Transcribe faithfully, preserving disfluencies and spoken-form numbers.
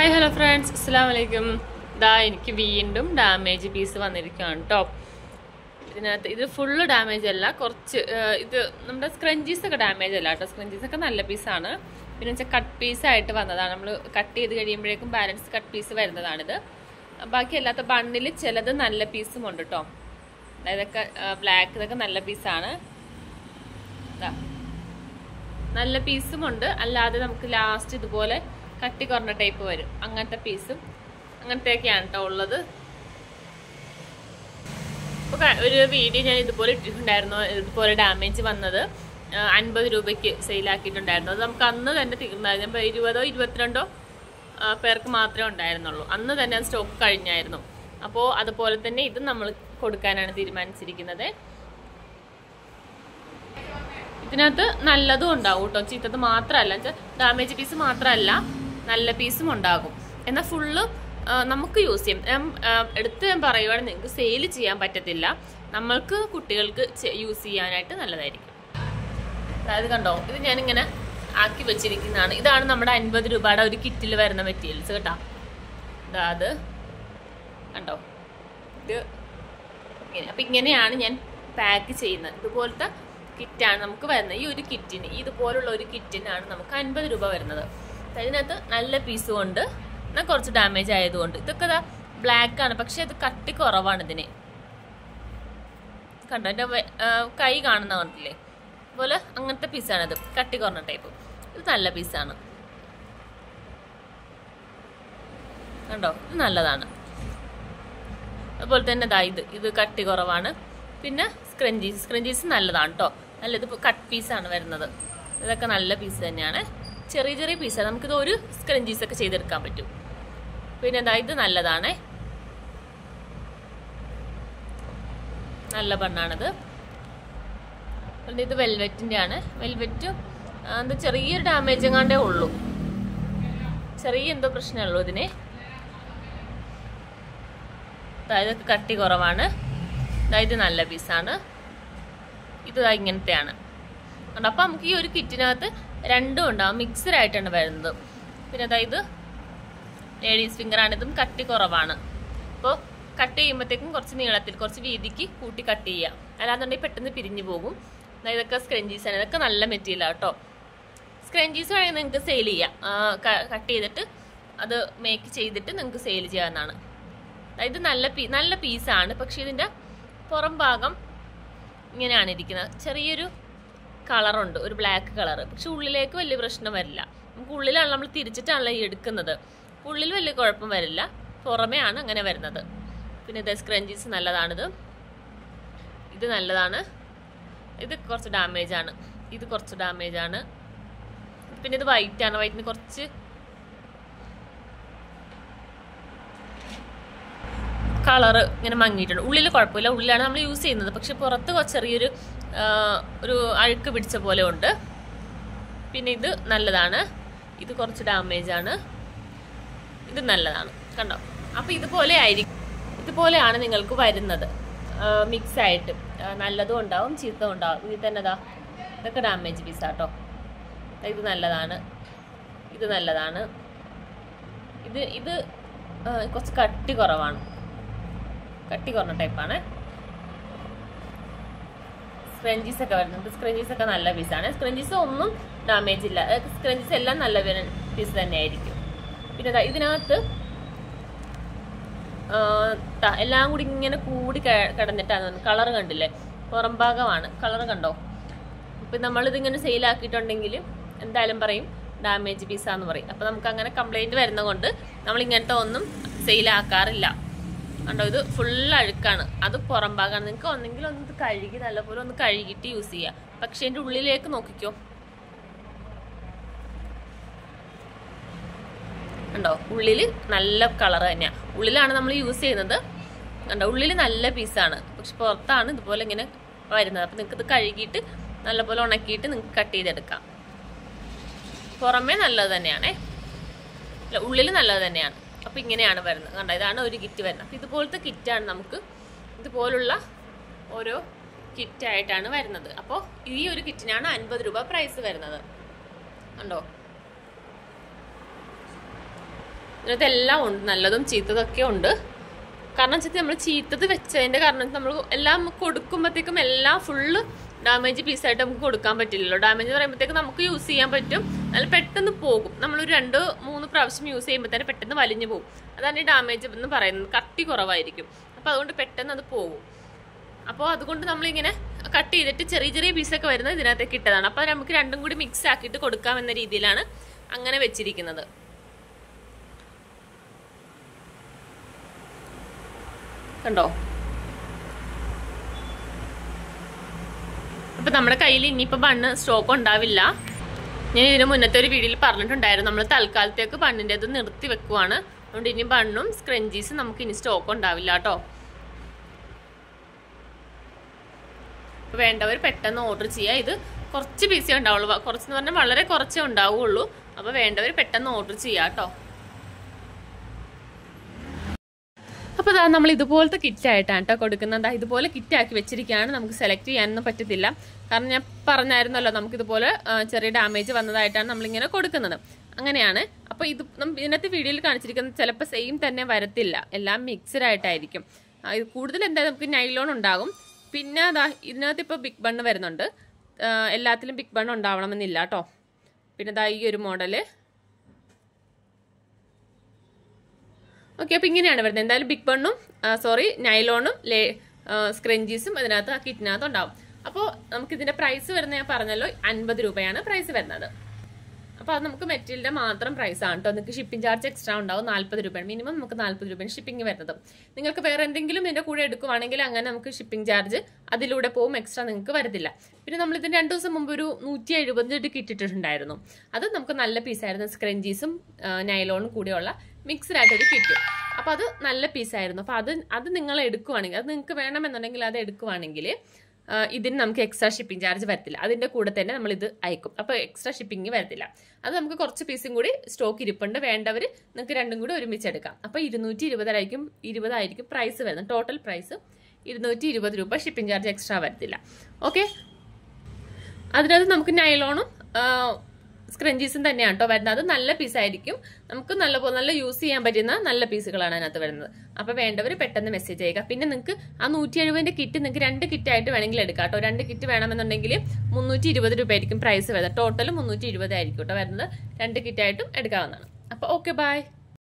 Hi hello friends, അസ്സലാമു അലൈക്കും. ഇതാ എനിക്ക് വീണ്ടും ഡാമേജ് പീസ് വന്നിരിക്കുകയാണ് കേട്ടോ. ഇതിനകത്ത് ഇത് ഫുള്ള് ഡാമേജ് അല്ല, കുറച്ച് ഇത് നമ്മുടെ സ്ക്രഞ്ചീസ് ഒക്കെ ഡാമേജ് അല്ല കേട്ടോ. സ്ക്രഞ്ചീസ് ഒക്കെ നല്ല പീസാണ്. പിന്നെ വെച്ചാൽ കട്ട് പീസായിട്ട് വന്നതാണ്. നമ്മൾ കട്ട് ചെയ്ത് കഴിയുമ്പോഴേക്കും ബാലൻസ് കട്ട് പീസ് വരുന്നതാണിത്. ബാക്കി അല്ലാത്ത ബണ്ണിൽ ചിലത് നല്ല പീസും ഉണ്ട് കേട്ടോ. ഇതൊക്കെ ബ്ലാക്ക്, ഇതൊക്കെ നല്ല പീസാണ്. ഇതാ നല്ല പീസും ഉണ്ട്, അല്ലാതെ നമുക്ക് ലാസ്റ്റ് ഇതുപോലെ കട്ടി കുറഞ്ഞ ടൈപ്പ് വരും. അങ്ങനത്തെ പീസും അങ്ങനത്തെയൊക്കെയാണ് കേട്ടോ ഉള്ളത്. ഇപ്പോൾ ഒരു വീഡിയോ ഞാൻ ഇതുപോലെ ഇട്ടിട്ടുണ്ടായിരുന്നു. ഇതുപോലെ ഡാമേജ് വന്നത് അൻപത് രൂപയ്ക്ക് സെയിലാക്കിയിട്ടുണ്ടായിരുന്നു. അത് നമുക്ക് അന്ന് തന്നെ തീർന്നായിരുന്നു. ഇരുപതോ ഇരുപത്തിരണ്ടോ പേർക്ക് മാത്രമേ ഉണ്ടായിരുന്നുള്ളൂ. അന്ന് തന്നെ അത് സ്റ്റോക്ക് കഴിഞ്ഞായിരുന്നു. അപ്പോൾ അതുപോലെ തന്നെ ഇത് നമ്മൾ കൊടുക്കാനാണ് തീരുമാനിച്ചിരിക്കുന്നത്. ഇതിനകത്ത് നല്ലതും ഉണ്ടാവും കേട്ടോ, ചീത്തത് മാത്രമല്ല. ഡാമേജ് പീസ് മാത്രമല്ല, നല്ല പീസും ഉണ്ടാകും. എന്നാൽ ഫുള്ള് നമുക്ക് യൂസ് ചെയ്യും. ഞാൻ എടുത്ത് ഞാൻ പറയുവാണെങ്കിൽ നിങ്ങൾക്ക് സെയിൽ ചെയ്യാൻ പറ്റത്തില്ല. നമ്മൾക്ക് കുട്ടികൾക്ക് യൂസ് ചെയ്യാനായിട്ട് നല്ലതായിരിക്കും. അതായത് കണ്ടോ, ഇത് ഞാനിങ്ങനെ ആക്കി വെച്ചിരിക്കുന്നതാണ്. ഇതാണ് നമ്മുടെ അൻപത് രൂപയുടെ ഒരു കിറ്റിൽ വരുന്ന മെറ്റീരിയൽസ് കേട്ടോ. ഇതാ അത് കണ്ടോ, ഇത് ഇങ്ങനെ. അപ്പം ഇങ്ങനെയാണ് ഞാൻ പാക്ക് ചെയ്യുന്നത്. ഇതുപോലത്തെ കിറ്റാണ് നമുക്ക് വരുന്നത്. ഈ ഒരു കിറ്റിന്, ഇതുപോലുള്ള ഒരു കിറ്റിനാണ് നമുക്ക് അൻപത് രൂപ വരുന്നത്. അതിനകത്ത് നല്ല പീസും ഉണ്ട്, എന്നാൽ കുറച്ച് ഡാമേജ് ആയതുകൊണ്ട്. ഇതൊക്കെ ബ്ലാക്ക് ആണ്, പക്ഷെ അത് കട്ടി കുറവാണ് ഇതിന്. കണ്ടോ, എൻ്റെ കൈ കാണുന്ന കണ്ടില്ലേ, അതുപോലെ അങ്ങനത്തെ പീസാണത്, കട്ടി കുറഞ്ഞ ടൈപ്പ്. ഇത് നല്ല പീസാണ് കണ്ടോ, ഇത് നല്ലതാണ്. അതുപോലെ തന്നെ ദാ ഇത് ഇത് കട്ടി കുറവാണ്. പിന്നെ സ്ക്രഞ്ചീസ് സ്ക്രഞ്ചീസ് നല്ലതാണ് കേട്ടോ. നല്ല ഇത് കട്ട് പീസാണ് വരുന്നത്. ഇതൊക്കെ നല്ല പീസ് തന്നെയാണ്, ചെറിയ ചെറിയ പീസാണ്. നമുക്കിത് ഒരു സ്ക്രഞ്ചീസ് ഒക്കെ ചെയ്തെടുക്കാൻ പറ്റും. പിന്നെ എന്താ ഇത് നല്ലതാണ്, നല്ല ബണ്ണാണിത്. ഇത് വെൽവെറ്റിൻ്റെ ആണ്. വെൽവെറ്റും എന്താ ചെറിയൊരു ഡാമേജ് എങ്ങാണ്ടേ ഉള്ളൂ, ചെറിയ എന്തോ പ്രശ്നമുള്ളൂ ഇതിന്. ഇതൊക്കെ കട്ടി കുറവാണ്. ഇത് നല്ല പീസാണ്. ഇത് ഇങ്ങനത്തെയാണ്. അപ്പം നമുക്ക് ഈ ഒരു കിറ്റിനകത്ത് രണ്ടും ഉണ്ടാവും, മിക്സഡ് ആയിട്ടാണ് വരുന്നത്. പിന്നെ അതായത് ലേഡീസ് ഫിംഗർ ആണ്. ഇതും കട്ടി കുറവാണ്. അപ്പോൾ കട്ട് ചെയ്യുമ്പോഴത്തേക്കും കുറച്ച് നീളത്തിൽ കുറച്ച് വീതിക്ക് കൂട്ടി കട്ട് ചെയ്യുക, അല്ലാന്നുണ്ടെങ്കിൽ പെട്ടെന്ന് പിരിഞ്ഞു പോകും. ഇതൊക്കെ സ്ക്രഞ്ചീസ് ആണ്. ഇതൊക്കെ നല്ല മെറ്റീരിയലാണ് കേട്ടോ. സ്ക്രഞ്ചീസ് വേണമെങ്കിൽ നിങ്ങൾക്ക് സെയിൽ ചെയ്യാം. കട്ട് ചെയ്തിട്ട് അത് മേക്ക് ചെയ്തിട്ട് നിങ്ങൾക്ക് സെയിൽ ചെയ്യാവുന്നതാണ്. ഇത് നല്ല പീ നല്ല പീസാണ്. പക്ഷേ ഇതിൻ്റെ പുറം ഭാഗം ഇങ്ങനെയാണ് ഇരിക്കുന്നത്. ചെറിയൊരു കളറുണ്ട്, ഒരു ബ്ലാക്ക് കളർ. പക്ഷെ ഉള്ളിലേക്ക് വലിയ പ്രശ്നം വരില്ല. നമുക്ക് ഉള്ളിലാണ് നമ്മൾ തിരിച്ചിട്ടാണല്ലോ ഈ എടുക്കുന്നത്. ഉള്ളിൽ വലിയ കുഴപ്പം വരില്ല, പുറമേ ആണ് അങ്ങനെ വരുന്നത്. പിന്നെ ഇത് സ്ക്രഞ്ചീസ് നല്ലതാണിത്. ഇത് നല്ലതാണ്. ഇത് കുറച്ച് ഡാമേജ് ആണ്. ഇത് കുറച്ച് ഡാമേജ് ആണ്. പിന്നെ ഇത് വൈറ്റ് ആണ്. വൈറ്റിന് കുറച്ച് കളറ് ഇങ്ങനെ മങ്ങിയിട്ടുണ്ട്. ഉള്ളിൽ കുഴപ്പമില്ല, ഉള്ളിലാണ് നമ്മൾ യൂസ് ചെയ്യുന്നത്. പക്ഷെ പുറത്ത് ചെറിയൊരു ഒരു അഴുക്ക് പിടിച്ച പോലെ ഉണ്ട്. പിന്നെ ഇത് നല്ലതാണ്. ഇത് കുറച്ച് ഡാമേജ് ആണ്. ഇത് നല്ലതാണ് കണ്ടോ. അപ്പം ഇതുപോലെ ആയിരിക്കും, ഇതുപോലെയാണ് നിങ്ങൾക്ക് വരുന്നത് മിക്സ് ആയിട്ട്. നല്ലതും ഉണ്ടാവും, ചീത്തവും ഉണ്ടാവും. ഇതിൽ തന്നെ ഇതാ ഇതൊക്കെ ഡാമേജ് പീസാട്ടോ. ഇത് നല്ലതാണ്, ഇത് നല്ലതാണ്. ഇത് ഇത് കുറച്ച് കട്ടി കുറവാണ്, കട്ടി കുറഞ്ഞ ടൈപ്പാണ്. സ്ക്രഞ്ചീസ് ഒക്കെ വരുന്നുണ്ട്. സ്ക്രഞ്ചീസ് ഒക്കെ നല്ല പീസാണ്. സ്ക്രഞ്ചീസ് ഒന്നും ഡാമേജ് ഇല്ല. സ്ക്രഞ്ചീസ് എല്ലാം നല്ല പീസ് തന്നെ ആയിരിക്കും. പിന്നെ ഇതിനകത്ത് എല്ലാം കൂടി ഇങ്ങനെ കൂടി കിടന്നിട്ടാണ്. കളർ കണ്ടില്ലേ, പുറം ഭാഗമാണ് കളർ കണ്ടോ. ഇപ്പം നമ്മളിതിങ്ങനെ സെയിലാക്കിയിട്ടുണ്ടെങ്കിൽ എന്തായാലും പറയും ഡാമേജ് പീസാന്ന് പറയും. അപ്പം നമുക്ക് അങ്ങനെ കംപ്ലൈൻറ്റ് വരുന്നത് കൊണ്ട് നമ്മൾ ഇങ്ങനത്തെ ഒന്നും സെയിലാക്കാറില്ല. കണ്ടോ, ഇത് ഫുൾ അഴുക്കാണ്. അത് പുറം ഭാഗമാണ്. നിങ്ങൾക്ക് ഒന്നെങ്കിൽ ഒന്ന് കഴുകി നല്ലപോലെ ഒന്ന് കഴുകിയിട്ട് യൂസ് ചെയ്യാം. പക്ഷെ എൻ്റെ ഉള്ളിലേക്ക് നോക്കിക്കോ, കണ്ടോ, ഉള്ളിൽ നല്ല കളർ തന്നെയാണ്. ഉള്ളിലാണ് നമ്മൾ യൂസ് ചെയ്യുന്നത്. കണ്ടോ, ഉള്ളിൽ നല്ല പീസാണ്, പക്ഷെ പുറത്താണ് ഇതുപോലെ ഇങ്ങനെ വരുന്നത്. അപ്പം നിങ്ങൾക്ക് ഇത് കഴുകിയിട്ട് നല്ലപോലെ ഉണക്കിയിട്ട് നിങ്ങൾക്ക് കട്ട് ചെയ്തെടുക്കാം. പുറമേ നല്ലത് തന്നെയാണേ, ഉള്ളിൽ നല്ലത് തന്നെയാണ്. അപ്പം ഇങ്ങനെയാണ് വരുന്നത് കണ്ടോ. ഇതാണ് ഒരു കിറ്റ് വരുന്നത്. അപ്പം ഇതുപോലത്തെ കിറ്റാണ് നമുക്ക്, ഇതുപോലുള്ള ഓരോ കിറ്റായിട്ടാണ് വരുന്നത്. അപ്പോൾ ഈ ഒരു കിറ്റിനാണ് അൻപത് രൂപ പ്രൈസ് വരുന്നത് കണ്ടോ. ഇതിനകത്ത് എല്ലാം ഉണ്ട്, നല്ലതും ചീത്തതൊക്കെ ഉണ്ട്. കാരണം വെച്ചാൽ നമ്മൾ ചീത്തത് വെച്ചതിൻ്റെ കാരണം നമ്മൾ എല്ലാം കൊടുക്കുമ്പോഴത്തേക്കും എല്ലാം ഫുള്ള് ഡാമേജ് പീസായിട്ട് നമുക്ക് കൊടുക്കാൻ പറ്റില്ലല്ലോ. ഡാമേജ് പറയുമ്പോഴത്തേക്ക് നമുക്ക് യൂസ് ചെയ്യാൻ പറ്റും, നല്ല പെട്ടെന്ന് പോകും. നമ്മളൊരു രണ്ട് മൂന്ന് പ്രാവശ്യം യൂസ് ചെയ്യുമ്പോൾ തന്നെ പെട്ടെന്ന് വലിഞ്ഞു പോകും. അതാണ് ഈ ഡാമേജ് എന്ന് പറയുന്നത്. കട്ടി കുറവായിരിക്കും, അപ്പോൾ അതുകൊണ്ട് പെട്ടെന്ന് അത് പോകും. അപ്പോൾ അതുകൊണ്ട് നമ്മളിങ്ങനെ കട്ട് ചെയ്തിട്ട് ചെറിയ ചെറിയ പീസൊക്കെ വരുന്നത് ഇതിനകത്തേക്ക് ഇട്ടതാണ്. അപ്പോൾ നമുക്ക് രണ്ടും കൂടി മിക്സ് ആക്കിയിട്ട് കൊടുക്കാമെന്ന രീതിയിലാണ് അങ്ങനെ വെച്ചിരിക്കുന്നത്. കണ്ടോ? അപ്പം നമ്മുടെ കയ്യിൽ ഇനിയിപ്പോൾ ബണ്ണ് സ്റ്റോക്ക് ഉണ്ടാവില്ല. ഞാൻ ഇതിന് മുന്നത്തെ ഒരു വീഡിയോയിൽ പറഞ്ഞിട്ടുണ്ടായിരുന്നു, നമ്മൾ തൽക്കാലത്തേക്ക് ബണ്ണിൻ്റെ ഇത് നിർത്തി വെക്കുവാണ്. അതുകൊണ്ട് ഇനി ബണ്ണും സ്ക്രഞ്ചീസും നമുക്ക് ഇനി സ്റ്റോക്ക് ഉണ്ടാവില്ല കേട്ടോ. അപ്പോൾ വേണ്ടവർ പെട്ടെന്ന് ഓർഡർ ചെയ്യുക. ഇത് കുറച്ച് പീസേ ഉണ്ടാവുള്ളൂ, കുറച്ചെന്ന് പറഞ്ഞാൽ വളരെ കുറച്ചേ ഉണ്ടാവുകയുള്ളൂ. അപ്പോൾ വേണ്ടവർ പെട്ടെന്ന് ഓർഡർ ചെയ്യുക കേട്ടോ. അപ്പോൾ അതാ നമ്മൾ ഇതുപോലത്തെ കിറ്റായിട്ടാണ് കേട്ടോ കൊടുക്കുന്നത്. ഇതുപോലെ കിറ്റാക്കി വെച്ചിരിക്കുകയാണ്. നമുക്ക് സെലക്ട് ചെയ്യാനൊന്നും പറ്റത്തില്ല, കാരണം ഞാൻ പറഞ്ഞായിരുന്നല്ലോ നമുക്കിതുപോലെ ചെറിയ ഡാമേജ് വന്നതായിട്ടാണ് നമ്മളിങ്ങനെ കൊടുക്കുന്നത്. അങ്ങനെയാണ്. അപ്പോൾ ഇത് ഇതിനകത്ത് വീഡിയോയിൽ കാണിച്ചിരിക്കുന്നത് ചിലപ്പോൾ സെയിം തന്നെ വരത്തില്ല, എല്ലാം മിക്സഡ് ആയിട്ടായിരിക്കും. ഇത് കൂടുതൽ എന്തായാലും നമുക്ക് നൈലോൺ ഉണ്ടാകും. പിന്നെ അതാ ഇതിനകത്ത് ഇപ്പോൾ ബിഗ് ബണ്ണ് വരുന്നുണ്ട്. എല്ലാത്തിലും ബിഗ് ബണ്ണ് ഉണ്ടാവണമെന്നില്ല കേട്ടോ. പിന്നെ ഇതാ ഈ ഒരു മോഡല്. ഓക്കെ, അപ്പോൾ ഇങ്ങനെയാണ് വരുന്നത്. എന്തായാലും ബിഗ് ബണ്ണും സോറി നൈലോണും ലേ സ്ക്രഞ്ചീസും അതിനകത്ത് ആ കിറ്റിനകത്ത് ഉണ്ടാവും. അപ്പോൾ നമുക്കിതിൻ്റെ പ്രൈസ് വരുന്നത് ഞാൻ പറഞ്ഞല്ലോ, അൻപത് രൂപയാണ് പ്രൈസ് വരുന്നത്. അപ്പോൾ അത് നമുക്ക് മെറ്റീരിയലിൻ്റെ മാത്രം പ്രൈസാണ് കേട്ടോ. നിങ്ങൾക്ക് ഷിപ്പിംഗ് ചാർജ് എക്സ്ട്രാ ഉണ്ടാവും, നാൽപ്പത് രൂപയാണ് മിനിമം. നമുക്ക് നാൽപ്പത് രൂപയാണ് ഷിപ്പിംഗ് വരുന്നത്. നിങ്ങൾക്ക് വേറെ എന്തെങ്കിലും ഇതിൻ്റെ കൂടെ എടുക്കുവാണെങ്കിൽ അങ്ങനെ നമുക്ക് ഷിപ്പിംഗ് ചാർജ് അതിലൂടെ പോകും, എക്സ്ട്രാ നിങ്ങൾക്ക് വരത്തില്ല. പിന്നെ നമ്മൾ ഇതിന് രണ്ട് ദിവസം മുമ്പ് ഒരു നൂറ്റി എഴുപത് കിറ്റ് ഇട്ടിട്ടുണ്ടായിരുന്നു. അത് നമുക്ക് നല്ല പീസായിരുന്നു, സ്ക്രഞ്ചീസും നൈലോണും കൂടെയുള്ള മിക്സ്ഡ് ആയിട്ടൊരു കിറ്റ്. അപ്പോൾ അത് നല്ല പീസായിരുന്നു. അപ്പോൾ അത് അത് നിങ്ങൾ എടുക്കുവാണെങ്കിൽ, അത് നിങ്ങൾക്ക് വേണമെന്നുണ്ടെങ്കിൽ അത് എടുക്കുവാണെങ്കിൽ ഇതിന് നമുക്ക് എക്സ്ട്രാ ഷിപ്പിംഗ് ചാർജ് വരത്തില്ല. അതിൻ്റെ കൂടെ തന്നെ നമ്മൾ ഇത് അയക്കും, അപ്പോൾ എക്സ്ട്രാ ഷിപ്പിംഗ് വരത്തില്ല. അത് നമുക്ക് കുറച്ച് പീസും കൂടി സ്റ്റോക്ക് ഇരിപ്പുണ്ട്, വേണ്ടവർ നിങ്ങൾക്ക് രണ്ടും കൂടി ഒരുമിച്ച് എടുക്കാം. അപ്പോൾ ഇരുന്നൂറ്റി ഇരുപതായിരിക്കും ഇരുപതായിരിക്കും പ്രൈസ് വരുന്നത്. ടോട്ടൽ പ്രൈസ് ഇരുന്നൂറ്റി ഇരുപത് രൂപ, ഷിപ്പിംഗ് ചാർജ് എക്സ്ട്രാ വരത്തില്ല. ഓക്കെ, അതിനകത്ത് നമുക്ക് നൈലോണും സ്ക്രഞ്ചീസും തന്നെയാണ് കേട്ടോ വരുന്നത്. അത് നല്ല പീസായിരിക്കും, നമുക്ക് നല്ല നല്ല യൂസ് ചെയ്യാൻ പറ്റുന്ന നല്ല പീസുകളാണ് അതിനകത്ത് വരുന്നത്. അപ്പോൾ വേണ്ടവർ പെട്ടെന്ന് മെസ്സേജ് ചെയ്യുക. പിന്നെ നിങ്ങൾക്ക് ആ നൂറ്റി എഴുപതിൻ്റെ കിറ്റ് നിങ്ങൾക്ക് രണ്ട് കിറ്റായിട്ട് വേണമെങ്കിൽ എടുക്കാം കേട്ടോ. രണ്ട് കിറ്റ് വേണമെന്നുണ്ടെങ്കിൽ മുന്നൂറ്റി ഇരുപത് രൂപ ആയിരിക്കും പ്രൈസ് വരുന്നത്. ടോട്ടൽ മുന്നൂറ്റി ഇരുപത് ആയിരിക്കും കേട്ടോ വരുന്നത്. രണ്ട് കിറ്റായിട്ടും എടുക്കാവുന്നതാണ്. അപ്പോൾ ഓക്കെ, ബൈ.